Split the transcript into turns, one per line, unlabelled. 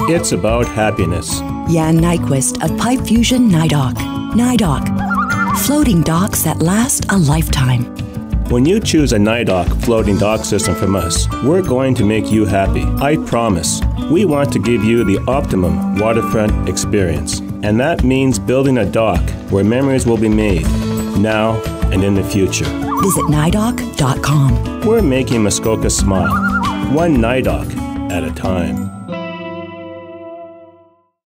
It's about happiness.
Jan Nyquist of Pipe Fusion NyDock. NyDock, floating docks that last a lifetime.
When you choose a NyDock floating dock system from us, we're going to make you happy. I promise. We want to give you the optimum waterfront experience. And that means building a dock where memories will be made, now and in the future.
Visit NyDock.com.
We're making Muskoka smile, one NyDock at a time.